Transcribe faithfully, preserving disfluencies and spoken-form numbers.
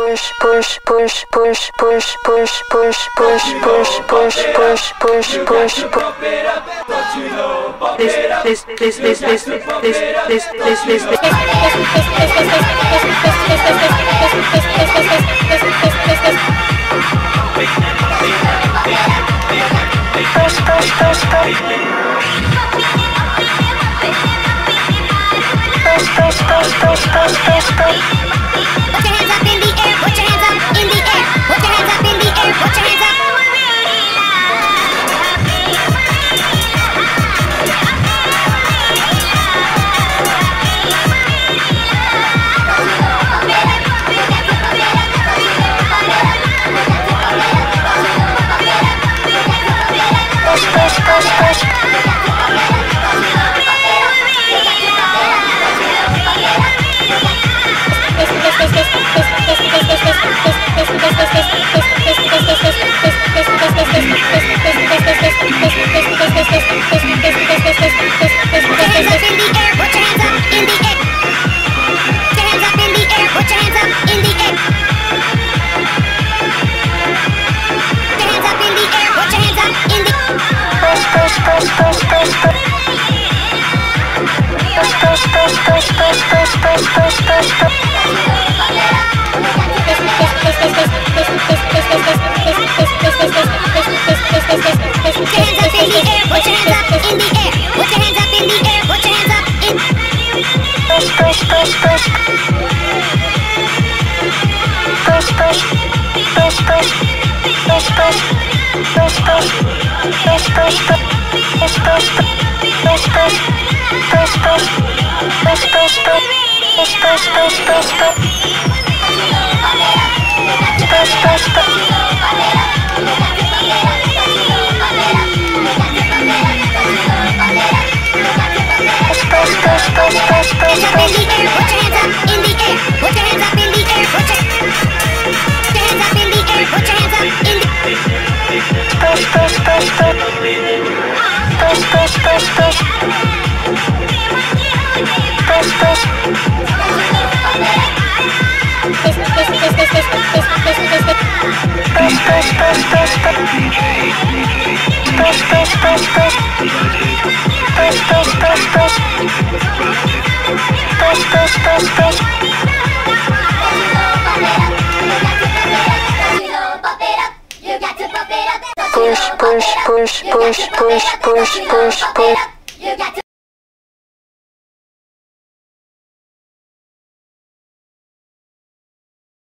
push, push, push, push, push, push, push, push, push, push, push, push, push, push. This, this, this, this, this, this, this, this, this, this. Push, push, push, push. Push, push, push, push, push, push, push. Put your hands up in the air, put your hands up in the air, put your hands up in the air, put your hands up. Push, push, push, push. Push, push, push, push, push, push, push, push.